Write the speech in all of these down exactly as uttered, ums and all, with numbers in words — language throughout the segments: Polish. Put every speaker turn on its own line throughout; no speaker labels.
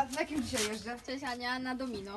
Ela, na kim dzisiaj jeżdżę?
Cześć Ania, na domino.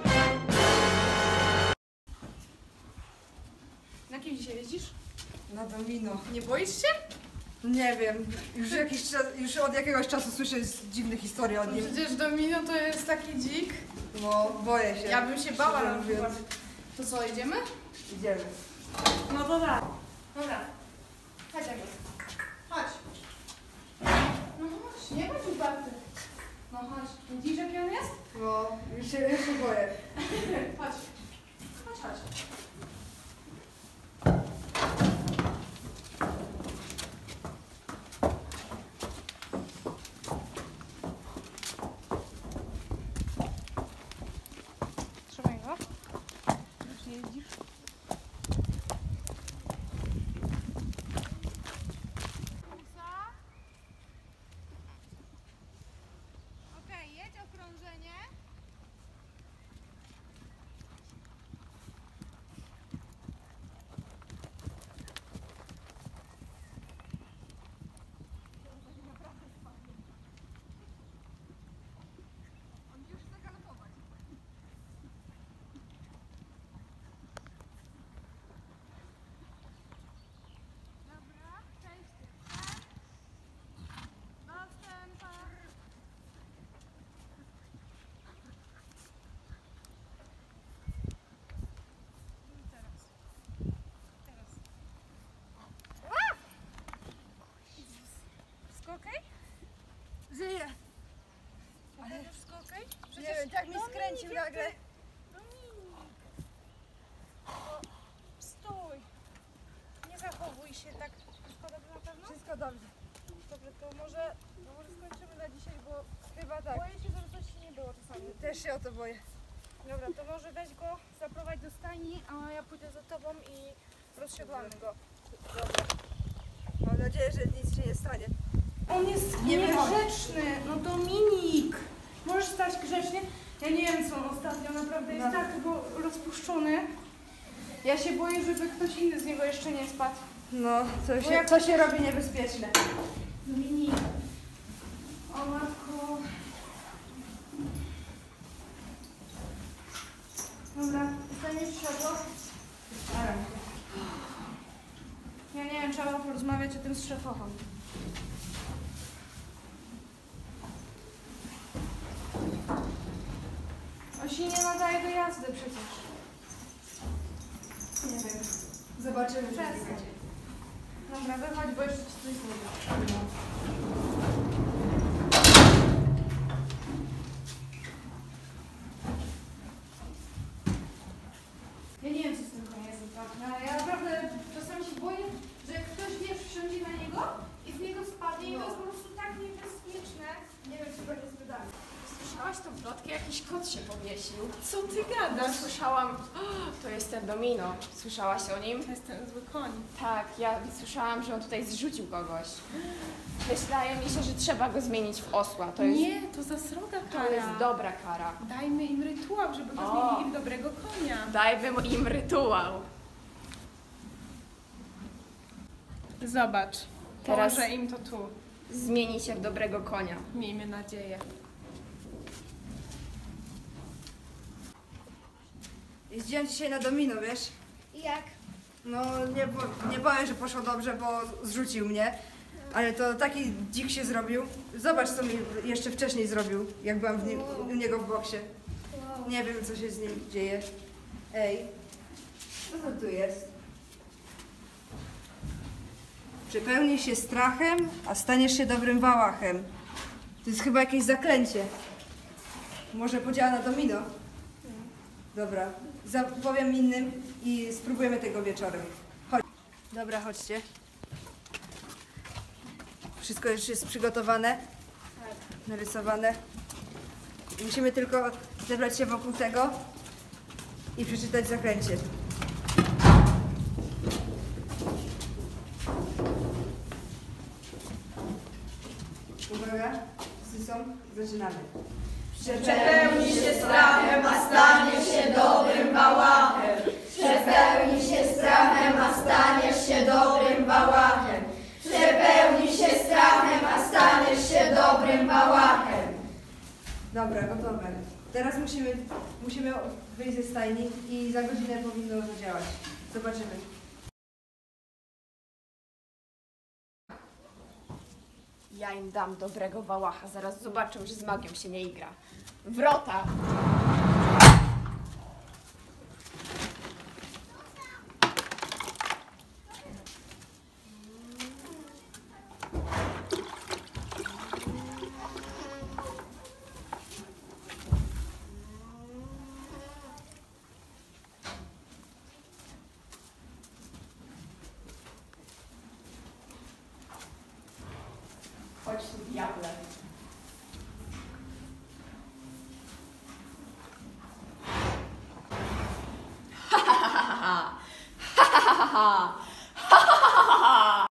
Na kim dzisiaj jeździsz?
Na domino.
Nie boisz się?
Nie wiem, już, jakiś czas, już od jakiegoś czasu słyszę dziwne historie o nim.
Przecież domino to jest taki dzik.
No, boję się.
Ja bym się bała
Szczerze
na
mówiąc.
przykład. To co, idziemy?
Idziemy.
No to tak. Dobra. Chodź, Agata. Chodź. No chodź, nie bądź uparty. No chodź. Widzisz, jaki on jest?
No, już się, już się boję.
Chodź. Chodź, chodź. Trzymaj go. Już nie jeździsz.
Okej, jedź okrążenie. Dobra, cześć. Dostępa.
Teraz. Teraz. Wszystko okej?
Żyję.
Ale wszystko okej?
Nie wiem, tak mi skręcił nagle.
Dominik! O, stój! Nie zachowuj się tak. Wszystko dobrze na pewno?
Wszystko dobrze.
Dobrze, to może, no może skończymy na dzisiaj, bo
Chyba tak.
boję się, żeby coś nie było czasami.
Też się o to boję.
Dobra, to może weź go, zaprowadź do stajni, a ja pójdę za tobą i rozsiadłamy go.
Dobra. Mam nadzieję, że nic się nie stanie.
On jest
Nie
niegrzeczny! No Dominik! Możesz stać grzecznie? Ja nie wiem, co on ostatnio naprawdę jest
No.
tak chyba rozpuszczony. Ja się boję, żeby ktoś inny z niego jeszcze nie spadł.
No, to
Bo
się,
jak-
to się robi niebezpieczne.
Dominik! O matko! Dobra, zostaniesz w siodło? Ja nie wiem, trzeba porozmawiać o tym z szefową. On się nie nadaje do jazdy przecież.
Nie wiem. Zobaczymy. co
Przestań.
będzie.
Dobra, wychodź, bo jeszcze ci coś zrobię. Ja nie wiem, co z tym koniem jest ważne, ale ja naprawdę czasami się boję, że jak ktoś, wiesz, wsiądzie na niego i z niego spadnie i to jest po prostu tak niebezpieczne.
Nie wiem, czy go nie sprzedamy.
Słyszałaś tą plotkę? Jakiś kot się powiesił.
Co ty gadasz?
Słyszałam, o, to jest ten Domino. Słyszałaś o nim?
To jest ten zły koń.
Tak, ja słyszałam, że on tutaj zrzucił kogoś. Wydaje mi się, że trzeba go zmienić w osła. To jest,
Nie, to za sroga kara.
to jest dobra kara.
Dajmy im rytuał, żeby go
O.
zmienili w dobrego konia.
Dajmy im rytuał.
Zobacz,
Teraz-
położę im to tu.
Zmieni się w dobrego konia.
Miejmy nadzieję.
Jeździłem dzisiaj na domino, wiesz?
I jak?
No, nie, po- nie powiem, że poszło dobrze, bo zrzucił mnie. Ale to taki dzik się zrobił. Zobacz, co mi jeszcze wcześniej zrobił, jak byłam w nie, u niego w boksie.
Wow.
Nie wiem, co się z nim dzieje. Ej, co to tu jest? Przepełnisz się strachem, a staniesz się dobrym wałachem. To jest chyba jakieś zaklęcie. Może podziała na domino? Dobra, powiem innym i spróbujemy tego wieczorem. Chodź. Dobra, chodźcie. Wszystko już jest przygotowane, narysowane. Musimy tylko zebrać się wokół tego i przeczytać zaklęcie. Uwaga, wszyscy są? Zaczynamy.
Przepełni się strachem, a staniesz się dobrym bałachem. Przepełni się strachem, a staniesz się dobrym bałachem. Przepełni się strachem, a staniesz się dobrym bałachem.
Dobra, gotowe. Teraz musimy, musimy wyjść ze stajni i za godzinę powinno zadziałać. Zobaczymy.
Ja im dam dobrego wałacha, zaraz zobaczę, że z magią się nie igra. Wrota! Chodź tu, diable. Ha ha ha ha ha! Ha ha ha ha! Ha ha ha ha!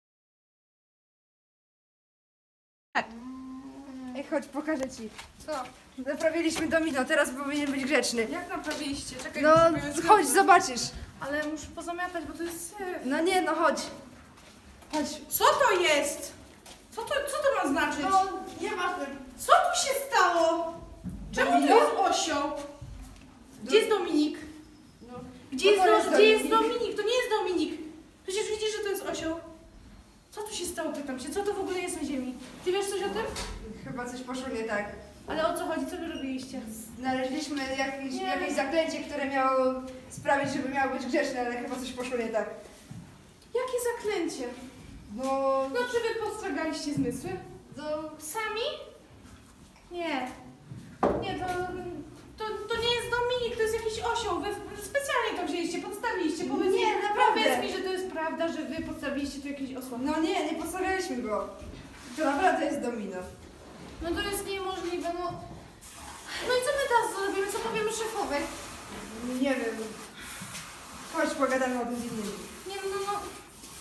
Ej, chodź, pokażę ci.
Co?
Naprawiliśmy domino, teraz powinien być grzeczny.
Jak naprawiliście? Czekaj,
No,
muszę sobie
chodź,
znowu-
zobaczysz.
Ale muszę pozamiatać, bo to jest syf.
No nie, no chodź. Chodź.
Co to jest? Co to, co to ma znaczyć?
No, nie masz...
Co tu się stało? Czemu to jest osioł? Gdzie jest Dominik?
No,
Gdzie
no to
jest,
jest
Do- gdzie jest
Dominik.
Dominik? To nie jest Dominik. Przecież widzisz, że to jest osioł. Co tu się stało, pytam się. Co to w ogóle jest na ziemi? Ty wiesz coś o tym?
Chyba coś poszło nie tak.
Ale o co chodzi? Co wy robiliście?
Znaleźliśmy jakieś,
Nie.
jakieś zaklęcie, które miało sprawić, żeby miało być grzeczne, ale chyba coś poszło nie tak.
Jakie zaklęcie?
No,
No czy wy postrzegaliście zmysły?
to...
Sami? Nie. Nie, to, to, to nie jest Dominik, to jest jakiś osioł. Wy specjalnie to wzięliście, podstawiliście. Powiedz
Nie,
mi,
naprawdę.
Powiedz mi, że to jest prawda, że wy podstawiliście tu jakieś osła.
No nie, nie postawialiśmy go. To naprawdę jest domino.
No to jest niemożliwe, no. No i co my teraz zrobimy? Co powiemy szefowej?
Nie wiem. Chodź, pogadamy o tym z innymi.
Nie no, no, no.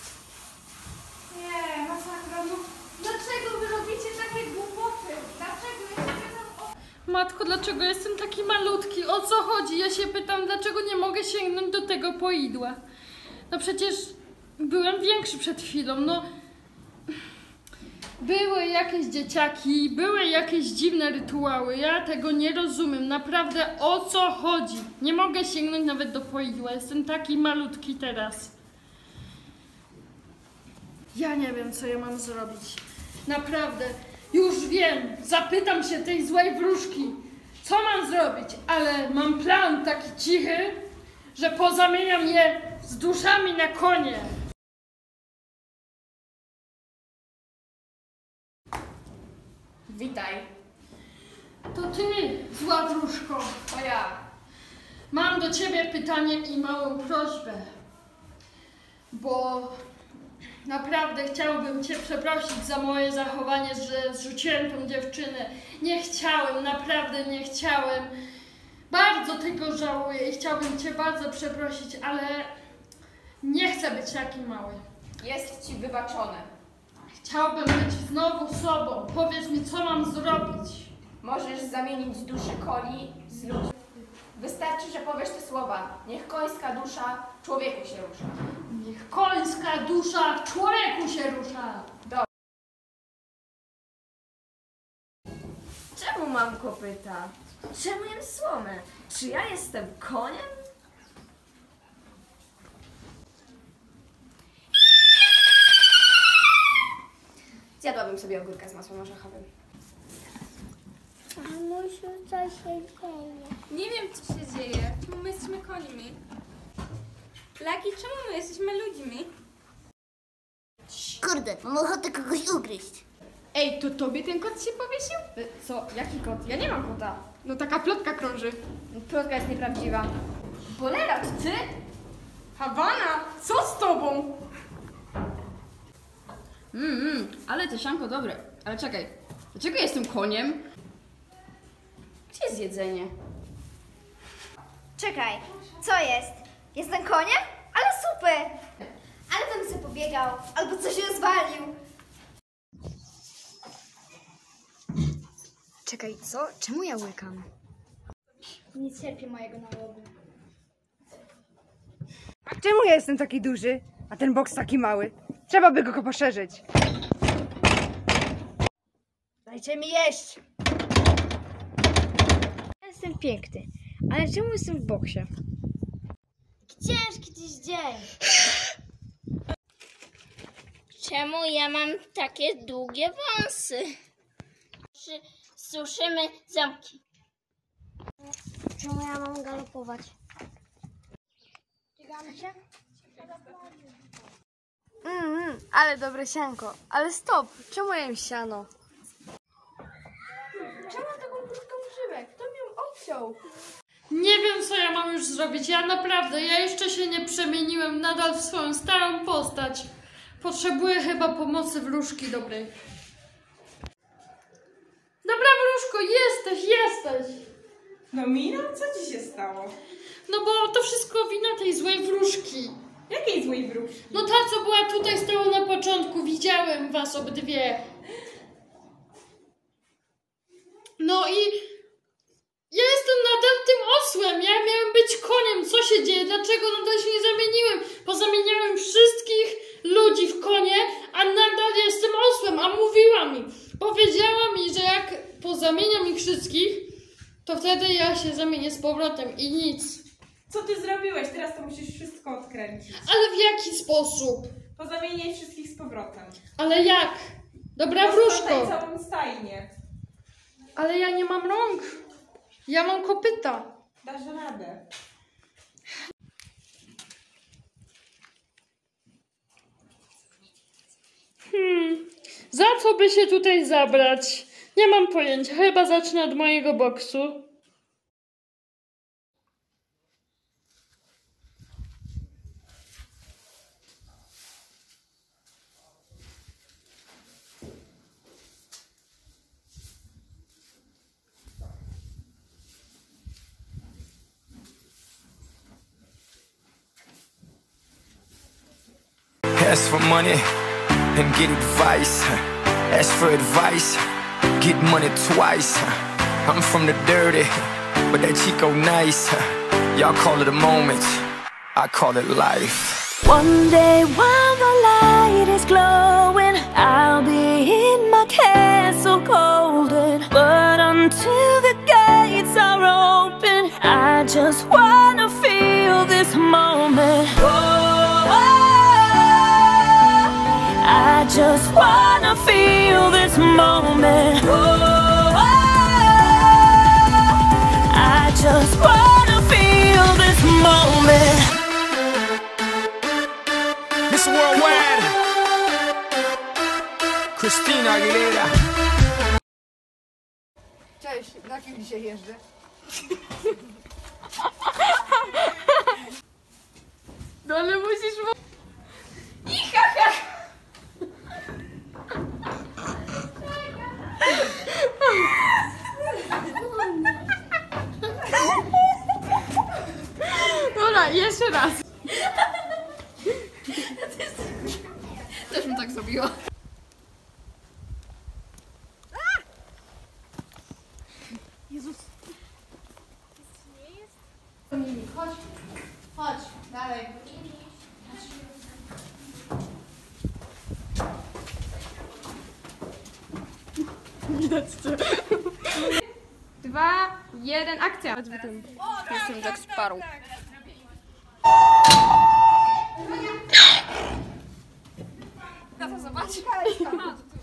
Nie, masakra, no. Dlaczego wy robicie takie głupoty? Dlaczego? Ja się pytam o...
Matko, dlaczego jestem taki malutki? O co chodzi? Ja się pytam, dlaczego nie mogę sięgnąć do tego poidła? No przecież byłem większy przed chwilą, no. Były jakieś dzieciaki, były jakieś dziwne rytuały. Ja tego nie rozumiem. Naprawdę, o co chodzi? Nie mogę sięgnąć nawet do poidła. Jestem taki malutki teraz. Ja nie wiem, co ja mam zrobić. Naprawdę. Już wiem. Zapytam się tej złej wróżki, co mam zrobić, ale mam plan taki cichy, że pozamieniam je z duszami na konie.
Witaj.
To ty, zła wróżko.
To ja.
Mam do ciebie pytanie i małą prośbę, bo naprawdę chciałbym cię przeprosić za moje zachowanie, że zrzuciłem tą dziewczynę. Nie chciałem, naprawdę nie chciałem. Bardzo tego żałuję i chciałbym cię bardzo przeprosić, ale nie chcę być taki mały.
Jest ci wybaczone.
Chciałbym być znowu sobą. Powiedz mi, co mam zrobić.
Możesz zamienić duszę koni z ludźmi. Wystarczy, że powiesz te słowa. Niech końska dusza człowieku się rusza.
Niech końska dusza w człowieku się rusza.
Czemu mam kopyta? Czemu jem słomę? Czy ja jestem koniem?
Zjadłabym sobie ogórka z masłem orzechowym.
Mamusiu, co się dzieje?
Nie wiem, co się dzieje. Czemu my jesteśmy końmi? Laki, czemu my jesteśmy ludźmi?
Kurde, mam ochotę kogoś ugryźć.
Ej, to tobie ten kot się powiesił?
Co? Jaki kot? Ja nie mam kota.
No taka plotka krąży.
Plotka jest nieprawdziwa. Bolera, to ty?
Hawana, co z tobą?
Mmm, mm, ale te sianko dobre. Ale czekaj, dlaczego jestem koniem? Gdzie jest jedzenie?
Czekaj, co jest? Jestem koniem? Ale super! Ale bym sobie pobiegał, albo coś rozwalił.
Czekaj, co? Czemu ja łykam?
Nie cierpię mojego nałogu.
A czemu ja jestem taki duży, a ten boks taki mały? Trzeba by go poszerzyć. Dajcie mi jeść!
jestem piękny, ale czemu jestem w boksie?
Ciężki dziś dzień. Czemu ja mam takie długie wąsy? Suszymy zamki.
Czemu ja mam galopować?
Biegamy się?
Mm, ale dobre sianko. Ale stop, czemu jem siano?
Czemu mam taką krótką grzywę? Kto mi ją obciął?
Nie wiem, co ja mam już zrobić. Ja naprawdę, ja jeszcze się nie przemieniłem nadal w swoją starą postać. Potrzebuję chyba pomocy wróżki dobrej. Dobra, wróżko, jesteś, jesteś!
No Mino, co ci się stało?
No bo to wszystko wina tej złej wróżki.
Jakiej złej wróżki?
No ta, co była tutaj stała na początku. Widziałem was obydwie. No i ja jestem nadal tym osłem. Ja miałem być koniem. Co się dzieje? Dlaczego nadal się nie zamieniłem? Pozamieniałem wszystkich ludzi w konie, a nadal jestem osłem. A mówiła mi, powiedziała mi, że jak pozamieniam ich wszystkich, to wtedy ja się zamienię z powrotem i nic.
Co ty zrobiłeś? Teraz to musisz wszystko odkręcić.
Ale w jaki sposób?
Pozamieniaj wszystkich z powrotem.
Ale jak? Dobra, wróżko.
Całą stajnię.
Ale ja nie mam rąk. Ja mam kopyta.
Dasz radę.
Hmm, za co by się tutaj zabrać? Nie mam pojęcia. Chyba zacznę od mojego boksu.
Ask for money and get advice. Ask for advice, get money twice. I'm from the dirty, but that Chico nice. Y'all call it a moment, I call it life.
One day while the light is glowing, I'll be in my castle golden. But until the gates are open, I just wanna feel this moment. I just wanna feel this moment. I just wanna feel this moment.
Miss Worldwide, Christina Aguilera.
Cześć, na kim dzisiaj jeżdżę?
No ale musisz... Dobra, jeszcze raz.
Też bym tak zrobiła.
Chodź, chodź, dalej.
Widać cię. Dwa, jeden, akcja.
Jestem Jack Sparrow.
Na to zobacz.